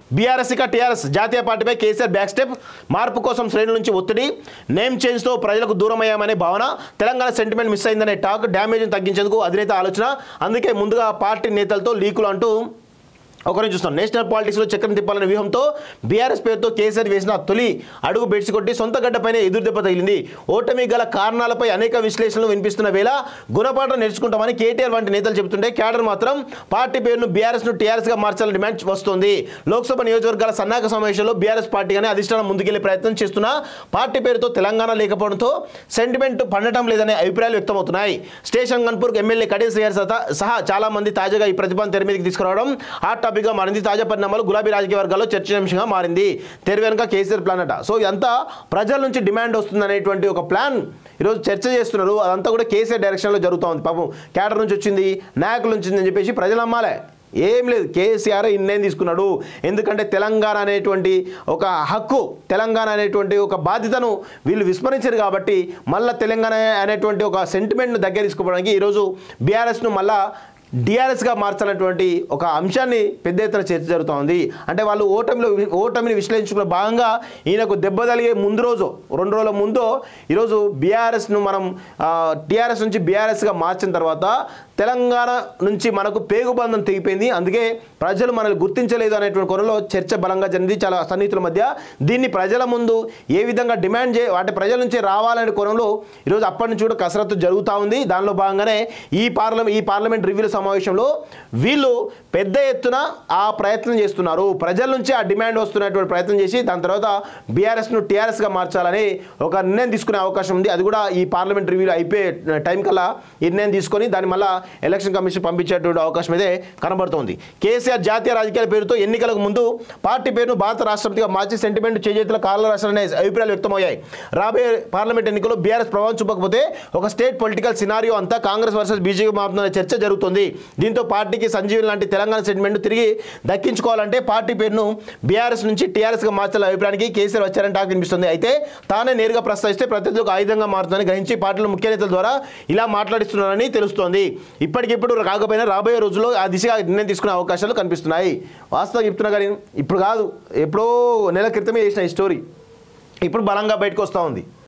BRS ఇక TRS జాతీయ పార్టీపై కేసీఆర్ బ్యాక్ స్టెప్, మార్పు కోసం శ్రేణుల నుంచి ఒత్తిడి, నేమ్ చేంజ్తో ప్రజలకు దూరమయ్యామనే భావన, తెలంగాణ సెంటిమెంట్ మిస్ అయిందనే టాక్, డ్యామేజ్ని తగ్గించేందుకు అధినేత ఆలోచన, అందుకే ముందుగా పార్టీ నేతలతో లీకులు అంటూ ఒకరిని చూస్తాం. నేషనల్ పాలిటిక్స్లో చక్రం తిప్పాలనే వ్యూహంతో బీఆర్ఎస్ పేరుతో కేసీఆర్ వేసిన తొలి అడుగు బెడ్సి కొట్టి సొంత గడ్డపైనే ఎదురుదెబ్బ తగిలింది. ఓటమి గల కారణాలపై అనేక విశ్లేషణలు వినిపిస్తున్న వేళ గుణపాఠం నేర్చుకుంటామని కేటీఆర్ వంటి నేతలు చెబుతుంటే క్యాడర్ మాత్రం పార్టీ పేరును బీఆర్ఎస్ను టీఆర్ఎస్గా మార్చాలని డిమాండ్ వస్తోంది. లోక్సభ నియోజకవర్గాల సన్నాహక సమావేశంలో బీఆర్ఎస్ పార్టీగానే అధిష్టానం ముందుకెళ్లే ప్రయత్నం చేస్తున్న పార్టీ పేరుతో తెలంగాణ లేకపోవడంతో సెంటిమెంట్ పండటం లేదనే అభిప్రాయాలు వ్యక్తమవుతున్నాయి. స్టేషన్ గన్పూర్ ఎమ్మెల్యే కడియం శ్రీహరి సహా చాలా మంది తాజాగా ఈ ప్రతిపాదన తెర మీదకి తీసుకురావడం హాట్ టాపిక్గా మారింది. తాజా పరిణామాలు గులాబీ రాజకీయ వర్గాల్లో చర్చనీయాంశంగా మారింది. తెర వెనుక కేసీఆర్ ప్లాన్ అట. సో ఇదంతా ప్రజల నుంచి డిమాండ్ వస్తుంది అనేటువంటి ఒక ప్లాన్ ఈరోజు చర్చ చేస్తున్నారు. అదంతా కూడా కేసీఆర్ డైరెక్షన్లో జరుగుతూ ఉంది. పాపం క్యాడర్ నుంచి వచ్చింది, నాయకుల నుంచి అని చెప్పేసి ప్రజలు నమ్మాలి. ఏం లేదు, కేసీఆర్ నిర్ణయం తీసుకున్నాడు. ఎందుకంటే తెలంగాణ అనేటువంటి ఒక హక్కు, తెలంగాణ అనేటువంటి ఒక బాధ్యతను వీళ్ళు విస్మరించారు కాబట్టి మళ్ళీ తెలంగాణ అనేటువంటి ఒక సెంటిమెంట్ను దగ్గర తీసుకోవడానికి ఈరోజు బీఆర్ఎస్ను మళ్ళా డిఆర్ఎస్గా మార్చాలన్నటువంటి ఒక అంశాన్ని పెద్ద ఎత్తున చర్చ జరుగుతూ ఉంది. అంటే వాళ్ళు ఓటమిని విశ్లేషించుకున్న భాగంగా ఈయనకు దెబ్బ తగిలే ముందు రోజు 2 రోజుల ముందు ఈరోజు బీఆర్ఎస్ను మనం టీఆర్ఎస్ నుంచి బీఆర్ఎస్గా మార్చిన తర్వాత తెలంగాణ నుంచి మనకు పేగుబంధం తెగిపోయింది, అందుకే ప్రజలు మనల్ని గుర్తించలేదు అనేటువంటి కోణంలో చర్చ బలంగా జరిగింది చాలా సన్నిహితుల మధ్య. దీన్ని ప్రజల ముందు ఏ విధంగా డిమాండ్ అంటే ప్రజల నుంచి రావాలనే కోణంలో ఈరోజు అప్పటి నుంచి కూడా కసరత్తు జరుగుతూ ఉంది. దానిలో భాగంగానే ఈ పార్లమెంట్ రివ్యూల సమావేశంలో వీళ్ళు పెద్ద ఎత్తున ఆ ప్రయత్నం చేస్తున్నారు. ప్రజల నుంచి ఆ డిమాండ్ వస్తున్నటువంటి ప్రయత్నం చేసి దాని తర్వాత బీఆర్ఎస్ను టీఆర్ఎస్గా మార్చాలని ఒక నిర్ణయం తీసుకునే అవకాశం ఉంది. అది కూడా ఈ పార్లమెంట్ రివ్యూలు అయిపోయే టైం కల్లా ఈ నిర్ణయం తీసుకొని దాని మళ్ళీ ఎలక్షన్ కమిషన్ పంపించేటువంటి అవకాశం అయితే కనబడుతోంది. కేసీఆర్ జాతీయ రాజకీయాల పేరుతో ఎన్నికలకు ముందు పార్టీ పేరును భారత రాష్ట్రపతిగా మార్చి సెంటిమెంట్ చేజేతుల కాళ్ళ రాష్ట్రాలనే అభిప్రాయాలు వ్యక్తమయ్యాయి. రాబోయే పార్లమెంట్ ఎన్నికల్లో బీఆర్ఎస్ ప్రభావం చూపకపోతే ఒక స్టేట్ పొలిటికల్ సినారియో అంతా కాంగ్రెస్ వర్సెస్ బీజేపీ మారుతున్న చర్చ జరుగుతుంది. దీంతో పార్టీకి సంజీవన్ లాంటి తెలంగాణ సెంటిమెంట్ తిరిగి దక్కించుకోవాలంటే పార్టీ పేరును బీఆర్ఎస్ నుంచి టీఆర్ఎస్గా మార్చాల అభిప్రాయానికి కేసీఆర్ వచ్చారని టాక్ వినిపిస్తుంది. అయితే తానే నేరుగా ప్రస్తావిస్తే ప్రత్యర్థులకు ఆయుధంగా మారుతుందని గ్రహించి పార్టీల ముఖ్య నేతల ద్వారా ఇలా మాట్లాడిస్తున్నారని తెలుస్తోంది. ఇప్పటికిప్పుడు కాకపోయినా రాబోయే రోజుల్లో ఆ దిశగా నిర్ణయం తీసుకునే అవకాశాలు కనిపిస్తున్నాయి. వాస్తవంగా చెప్తున్నా కానీ ఇప్పుడు కాదు, ఎప్పుడో నెల క్రితమే చేసిన ఈ స్టోరీ ఇప్పుడు బలంగా బయటకు వస్తూ ఉంది.